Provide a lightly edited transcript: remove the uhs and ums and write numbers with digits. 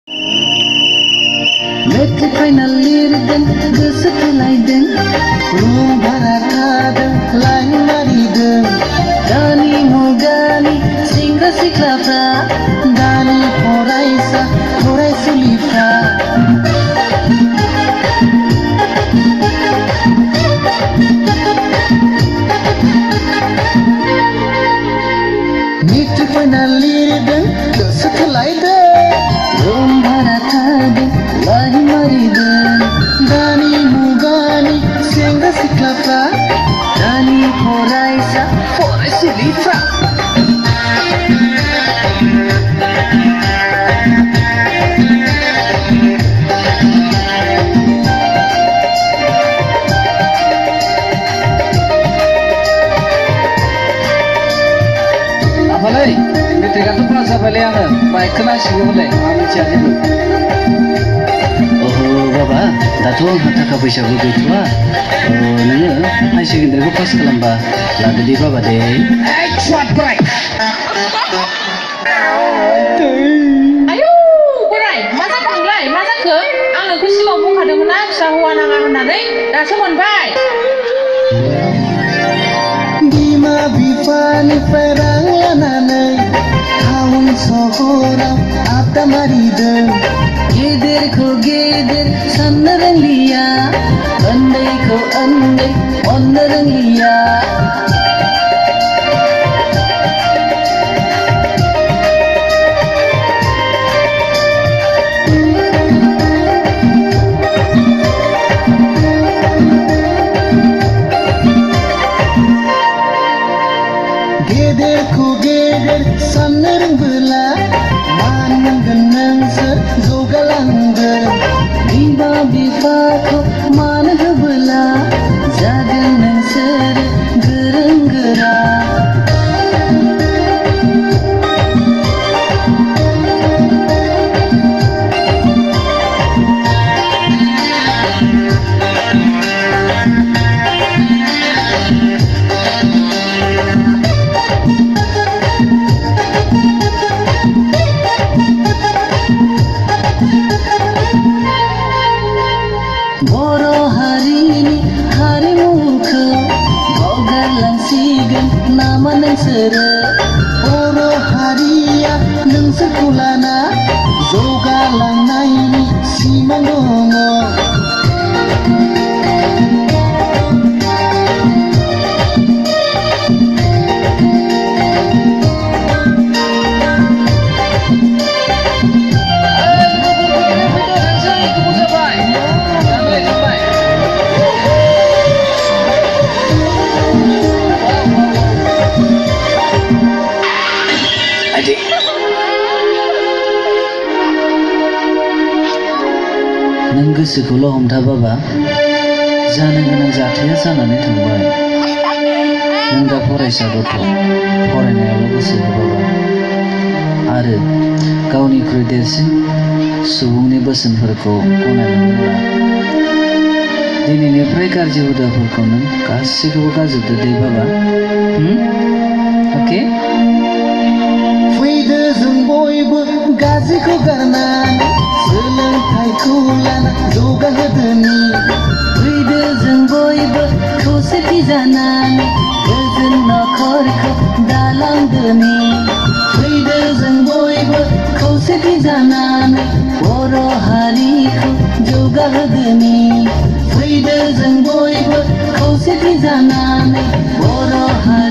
Metric final lirdin goso tholaydin room bhara thadin line maridin dani mugani singra siklafra dani foraisa foraisulifra Metric final lirdin goso tholaydin room bhara thadin line maridin dani mugani singra siklafra dani foraisa foraisulifra Apalagi, ketika itu pas apa lihat, baik kena sih boleh, kami cari dulu. Oh, bapa, datu kata kau bisa begitu ah. Oh, nanya, hai sih kita itu pas kelamba, lalu di bapa deh. Extra break. Ayo, borai, masak panglai, masak ke? Ang aku sih mau buka dengan nak sahuan ang nanti, dah semua baik. Bima bifani perang lananai tahun sohora apa marida geder ko geder sanarang liya andai ko andai onarang liya Geder ku geder sanarang bela manang genang ser zogalang ber bima bifa ko manang bela jagan nang ser gerang gera Boro hari ini hari muka bogar langsigan nama nang sere Boro hari ya nang sekulana zoga lang naini si mangongo Nang goसोखौल' हमथाबाबा जानो गोनां जाथाया जानानै थांबाय नों दा फरायसा गथ' फरायनायावल' गोसो होबाबा आरो गावनिख्रुइ देरसिन सुबुंनि बोसोनफोरखौ गनायनानै ला दिनैनिफ्राय गाज्रि हुदाफोरखौ नों गासैखौबो गारजोबदो दे बाबा अके फैदो जों बयबो गाज्रिखौ गारनानै सोलोंथाइखौ लाना जौगाहोदोनि फैदो जों बयबो खौसेथि जानानै गोजोन नखरखौ दालांदोनि फैदो जों बयबो खौसेथि जानानै बर' हारिखौ जौगाहोदोनि फैदो जों बयबो खौसेथि जानानै बर' हारि